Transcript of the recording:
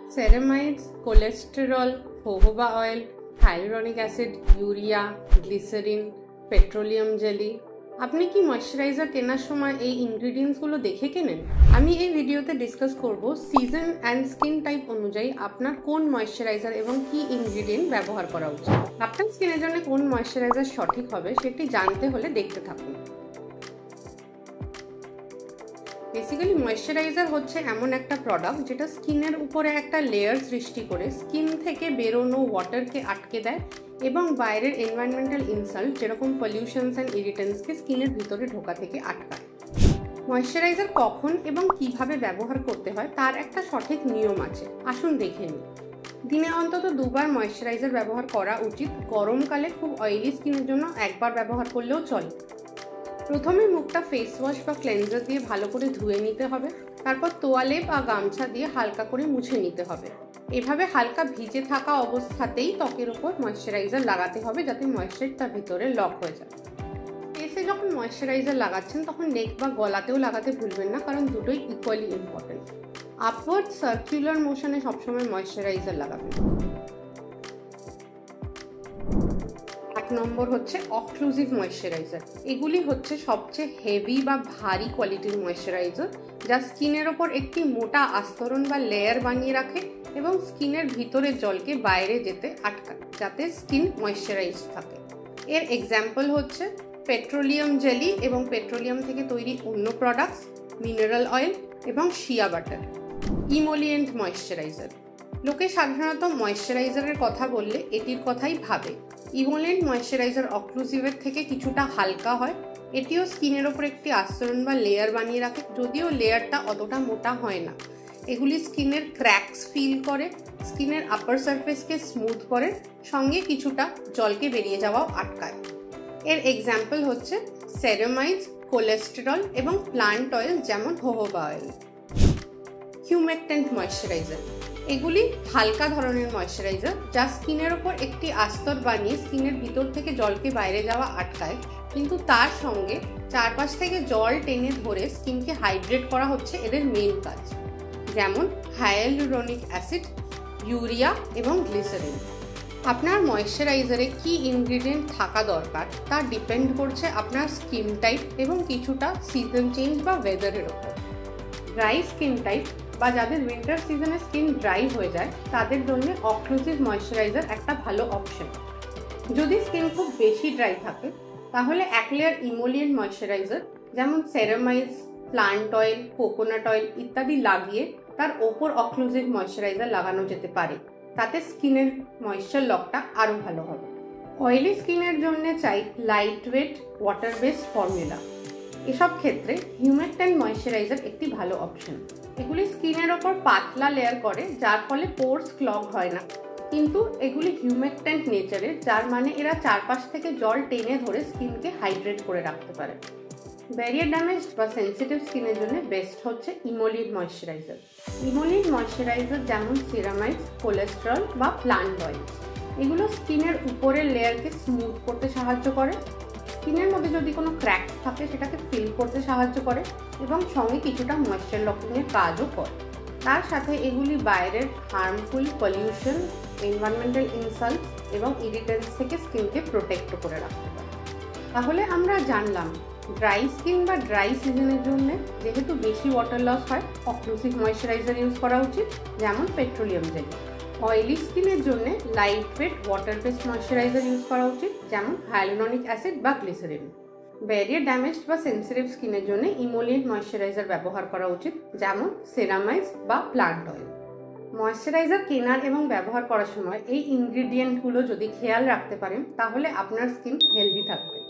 Ceramides, cholesterol, jojoba oil, hyaluronic acid, urea, glycerine, petroleum jelly. আপনি কি moisturiser কেনার সময় এই ইনগ্রিডিয়েন্টসগুলো দেখে কেনেন? আমি এই ভিডিওতে ডিসকাস করব সিজন অ্যান্ড স্কিন টাইপ অনুযায়ী আপনার কোন ময়শ্চারাইজার এবং কি ইনগ্রিডিয়েন্ট ব্যবহার করা উচিত। আপনার স্কিনের জন্য কোন ময়শ্চারাইজার সঠিক হবে সেটি জানতে হলে দেখতে থাকুন। বেসিক্যালি ময়শ্চারাইজার হচ্ছে এমন একটা প্রোডাক্ট যেটা স্কিনের উপরে একটা লেয়ার সৃষ্টি করে স্কিন থেকে বেরোনো ওয়াটারকে আটকে দেয় এবং বাইরের এনভায়রনমেন্টাল ইনসাল্ট যেরকম পলিউশনস অ্যান্ড ইরিটেন্টসকে স্কিনের ভিতরে ঢোকা থেকে আটকায়। ময়শ্চারাইজার কখন এবং কিভাবে ব্যবহার করতে হয় তার একটা সঠিক নিয়ম আছে, আসুন দেখে নিই। দিনে অন্তত দুবার ময়শ্চারাইজার ব্যবহার করা উচিত। গরমকালে খুব অয়েলি স্কিনের জন্য একবার ব্যবহার করলেও চলে। প্রথমে মুখটা ফেস ওয়াশ বা ক্লেনজার দিয়ে ভালো করে ধুয়ে নিতে হবে, তারপর তোয়ালে বা গামছা দিয়ে হালকা করে মুছে নিতে হবে। এভাবে হালকা ভিজে থাকা অবস্থাতেই ত্বকের উপর ময়শ্চারাইজার লাগাতে হবে যাতে ময়শ্চারটা ভিতরে লক হয়ে যায়। ফেসে যখন ময়শ্চারাইজার লাগাচ্ছেন তখন নেক বা গলাতেও লাগাতে ভুলবেন না, কারণ দুটোই ইকুয়ালি ইম্পর্টেন্ট। আপওয়ার্ড সার্কুলার মোশনে সবসময় ময়শ্চারাইজার লাগাবেন। এক নম্বর হচ্ছে অক্লুসিভ ময়শ্চারাইজার। এগুলি হচ্ছে সবচেয়ে হেভি বা ভারী কোয়ালিটির ময়শ্চারাইজার, যা স্কিনের ওপর একটি মোটা আস্তরণ বা লেয়ার বানিয়ে রাখে এবং স্কিনের ভিতরের জলকে বাইরে যেতে আটকায় যাতে স্কিন ময়শ্চারাইজ থাকে। এর এক্সাম্পল হচ্ছে পেট্রোলিয়াম জেলি এবং পেট্রোলিয়াম থেকে তৈরি অন্য প্রোডাক্টস, মিনারেল অয়েল এবং শিয়া বাটার। Emollient moisturiser. লোকে সাধারণত ময়শ্চারাইজারের কথা বললে এটির কথাই ভাবে। ইমোলিয়েন্ট ময়শ্চারাইজার অক্লুসিভের থেকে কিছুটা হালকা হয়। এটিও স্কিনের ওপর একটি আস্তরণ বা লেয়ার বানিয়ে রাখে, যদিও লেয়ারটা অতটা মোটা হয় না। এগুলি স্কিনের ক্র্যাকস ফিল করে, স্কিনের আপার সারফেসকে স্মুথ করে, সঙ্গে কিছুটা জলকে বেরিয়ে যাওয়াও আটকায়। এর এক্সাম্পল হচ্ছে সেরামাইডস, কোলেস্টেরল এবং প্লান্ট অয়েল যেমন জোজোবা অয়েল। Humectant moisturiser. এগুলি হালকা ধরনের ময়শ্চারাইজার যা স্কিনের ওপর একটি আস্তর বানিয়ে স্কিনের ভিতর থেকে জলকে বাইরে যাওয়া আটকায়, কিন্তু তার সঙ্গে চারপাশ থেকে জল টেনে ধরে স্কিনকে হাইড্রেট করা হচ্ছে এদের মেইন কাজ, যেমন হায়ালুরনিক অ্যাসিড, ইউরিয়া এবং গ্লিসারিন। আপনার ময়শ্চারাইজারে কি ইনগ্রিডিয়েন্ট থাকা দরকার তা ডিপেন্ড করছে আপনার স্কিন টাইপ এবং কিছুটা সিজন চেঞ্জ বা ওয়েদারের ওপর। ড্রাই স্কিন টাইপ বা যাদের উইন্টার সিজনে স্কিন ড্রাই হয়ে যায় তাদের জন্য অক্লুসিভ ময়শ্চারাইজার একটা ভালো অপশন। যদি স্কিন খুব বেশি ড্রাই থাকে তাহলে এক লেয়ার ইমোলিয়েন্ট ময়শ্চারাইজার যেমন ceramides, plant oil, coconut oil ইত্যাদি লাগিয়ে তার ওপর অক্লুসিভ ময়শ্চারাইজার লাগানো যেতে পারে। তাতে স্কিনের ময়েশ্চার লকটা আরও ভালো হবে। অয়েলি স্কিনের জন্য চাই lightweight water based formula. এসব ক্ষেত্রে হিউমেকট্যান্ট ময়শ্চারাইজার একটি ভালো অপশন। এগুলি স্কিনের ওপর পাতলা লেয়ার করে, যার ফলে পোরস ক্লগ হয় না, কিন্তু এগুলি হিউমেকট্যান্ট নেচারের, যার মানে এরা চারপাশ থেকে জল টেনে ধরে স্কিনকে হাইড্রেট করে রাখতে পারে। ব্যারিয়ার ড্যামেজড বা সেন্সিটিভ স্কিনের জন্য বেস্ট হচ্ছে ইমোলিয়েন্ট ময়শ্চারাইজার। ইমোলিয়েন্ট ময়শ্চারাইজার যেমন সিরামাইডস, কোলেস্টেরল বা প্লান্ট অয়েল, এগুলো স্কিনের উপরের লেয়ারকে স্মুথ করতে সাহায্য করে, স্কিনের মধ্যে যদি কোনো ক্র্যাক থাকে সেটাকে ফিল করতে সাহায্য করে এবং সঙ্গে কিছুটা ময়েশ্চার লকিংয়ের কাজও করে। তার সাথে এগুলি বাইরের হার্মফুল পলিউশন, এনভায়রনমেন্টাল ইনসাল্ট এবং ইরিটেন্টস থেকে স্কিনকে প্রোটেক্ট করে রাখতে পারে। তাহলে আমরা জানলাম ড্রাই স্কিন বা ড্রাই সিজনের জন্য যেহেতু বেশি ওয়াটার লস হয়, অক্লুসিভ ময়শ্চারাইজার ইউজ করা উচিত যেমন পেট্রোলিয়াম জেলি। অয়েলি স্কিনের জন্য lightweight water based moisturiser use করা উচিত যেমন হায়ালুরনিক অ্যাসিড বা গ্লিসারিন। ব্যারিয়ার ড্যামেজড বা সেন্সিটিভ স্কিনের জন্য ইমোলিয়েন্ট ময়শ্চারাইজার ব্যবহার করা উচিত যেমন সেরামাইডস বা প্লান্ট অয়েল। ময়শ্চারাইজার কেনার এবং ব্যবহার করার সময় এই ইনগ্রিডিয়েন্টগুলো যদি খেয়াল রাখতে পারেন তাহলে আপনার স্কিন হেলদি থাকবে।